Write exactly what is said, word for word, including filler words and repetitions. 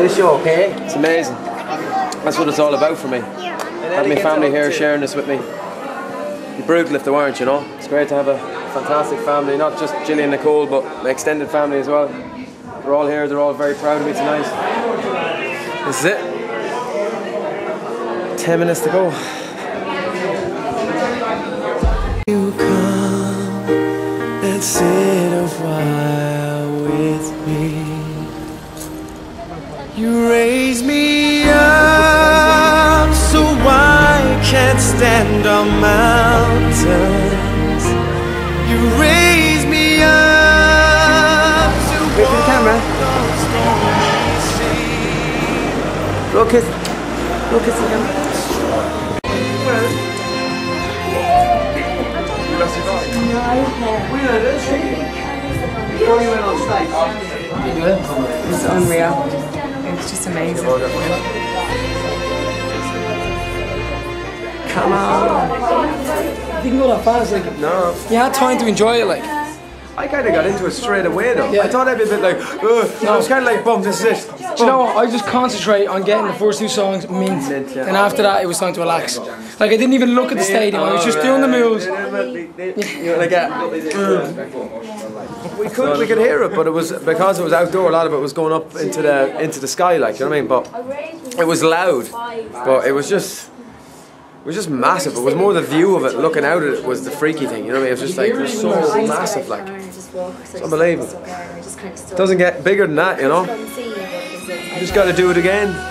enjoy the show, okay? It's amazing. That's what it's all about for me. Having my family here sharing this with me. It'd be brutal if they weren't, you know. It's great to have a fantastic family, not just Gilly and Nicole, but my extended family as well. They're all here, they're all very proud of me tonight. This is it. Ten minutes to go. You come and sit a while with me. You raise me up so I can't stand on mountains. You raise me up to Wait for the camera. Blow a kiss. Blow a kiss to the camera. It's unreal. It's just amazing. Come on. You can go that fast, like. No. You had time to enjoy it, like. I kind of got into it straight away though. Yeah. I thought I'd be a bit like, ugh. No. I was kind of like, boom, this is it. Do you know what? I just concentrate on getting the first two songs mint, Mint, yeah. and after that it was time to relax. Like I didn't even look at the stadium. I was just doing the moves. You know, like, uh, we could we could hear it, but it was because it was outdoor. A lot of it was going up into the into the sky, like, you know what I mean. But it was loud, but it was just. It was just massive. It was more the view of it, looking out at it was the freaky thing, you know what I mean? It was just like, it was so massive, like, it's unbelievable. It doesn't get bigger than that, you know? You just got to do it again.